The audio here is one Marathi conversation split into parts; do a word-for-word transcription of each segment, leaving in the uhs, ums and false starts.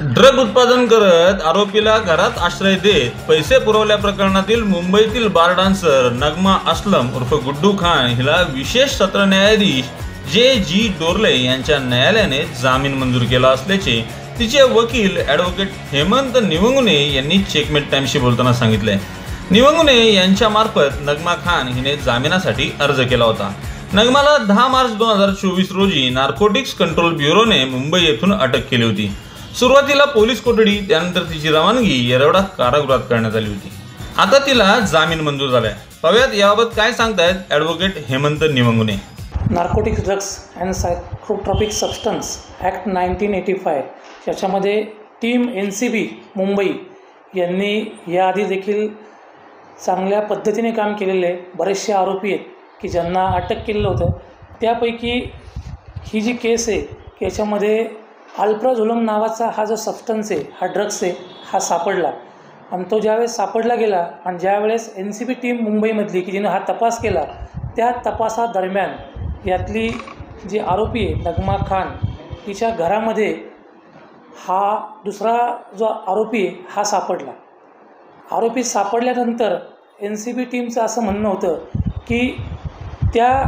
ड्रग उत्पादन करत आरोपीला घरात आश्रय देत पैसे पुरवल्या प्रकरणातील मुंबईतील बार डान्सर नगमा असलम उर्फ गुड्डू खान हिला विशेष सत्र न्यायाधीश जे जी डोरले यांच्या न्यायालयाने जामीन मंजूर केला असल्याचे तिचे वकील ॲडव्होकेट हेमंत निवंगुने यांनी चेकमेट टाइम्सशी बोलताना सांगितले। निवंगुने यांच्या मार्फत नगमा खान हिने जामिनासाठी अर्ज केला होता। नगमाला दहा मार्च दोन हजार चोवीस रोजी नार्कोटिक्स कंट्रोल ब्युरोने मुंबई येथून अटक केली होती। सुरुवातीला पोलीस कोठडी, त्यानंतर तिची रवानगी येरवडा कारागृहात करण्यात आली होती। आता तिला जामीन मंजूर झालाय। पाहूयात याबाबत काय सांगतायत advocate Hemant Nivangune. Narcotics drugs and psychotropic substance act nineteen eighty five याच्यामध्ये team N C B Mumbai यांनी याआधी देखील चांगल्या पद्धतीने काम केलेले बरेचसे आरोपी आहेत की ज्यांना अटक केलेलं होतं। त्यापैकी ही जी केस आहे की याच्यामध्ये अल्प्राझोलम नावाचा हा जो सबस्टन्स आहे, हा ड्रग्स आहे, हा सापडला आणि तो ज्यावेळेस सापडला गेला आणि ज्यावेळेस एन सी बी टीम मुंबईमधली की जिनं हा तपास केला, त्या तपासादरम्यान यातली जी आरोपी आहे नगमा खान, तिच्या घरामध्ये हा दुसरा जो आरोपी आहे हा सापडला। आरोपी सापडल्यानंतर एन सी बी टीमचं असं म्हणणं होतं की त्या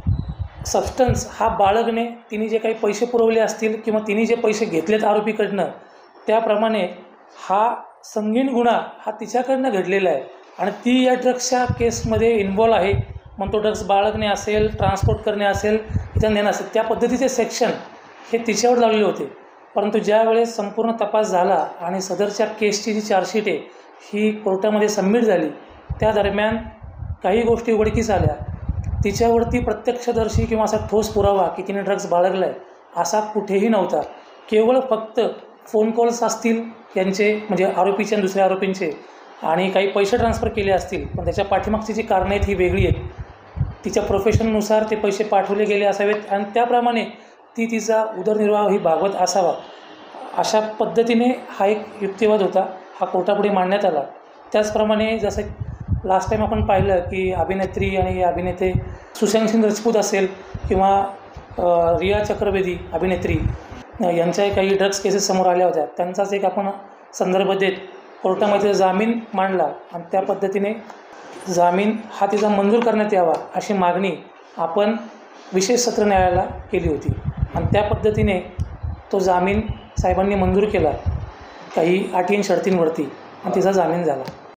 सबस्टन्स हा बाळगणे, तिने जे काही पैसे पुरवले असतील किंवा तिने जे पैसे घेतलेत आरोपीकडनं, त्याप्रमाणे हा संगीन गुन्हा हा तिच्याकडनं घडलेला आहे आणि ती या ड्रग्सच्या केसमध्ये इन्वॉल्व आहे। मग तो ड्रग्स बाळगणे असेल, ट्रान्सपोर्ट करणे असेल, इथं नेणं असेल, त्या पद्धतीचे सेक्शन हे तिच्यावर लावलेले होते। परंतु ज्यावेळेस संपूर्ण तपास झाला आणि सदरच्या केसची जी चार्जशीट आहे ही कोर्टामध्ये सबमिट झाली, त्या दरम्यान काही गोष्टी उघडकीस आल्या। तिच्यावरती प्रत्यक्षदर्शी किंवा असा ठोस पुरावा की तिने ड्रग्स बाळगला आहे असा कुठेही नव्हता। केवळ फक्त फोन कॉल्स असतील यांचे, म्हणजे आरोपीचे आणि दुसऱ्या आरोपींचे, आणि काही पैसे ट्रान्सफर केले असतील, पण त्याच्या पाठीमागची जी कारणं आहेत ही वेगळी आहेत। तिच्या प्रोफेशननुसार ते पैसे पाठवले गेले असावेत आणि त्याप्रमाणे ती तिचा उदरनिर्वाह ही भागवत असावा, अशा पद्धतीने हा एक युक्तिवाद होता, हा कोर्टापुढे मांडण्यात आला। त्याचप्रमाणे जसं लास्ट टाईम आपण पाहिलं की अभिनेत्री आणि अभिनेते सुशांत सिंग राजपूत असेल किंवा रिया चक्रवर्ती अभिनेत्री यांच्या काही ड्रग्स केसेस समोर आल्या होत्या, त्यांचाच एक आपण संदर्भ देत कोर्टामध्ये जामीन मांडला आणि त्या पद्धतीने जामीन हा तिचा मंजूर करण्यात यावा अशी मागणी आपण विशेष सत्र न्यायालयाला केली होती आणि त्या पद्धतीने तो जामीन साहेबांनी मंजूर केला काही अटी आणि शर्तींवरती आणि तिचा जामीन झाला।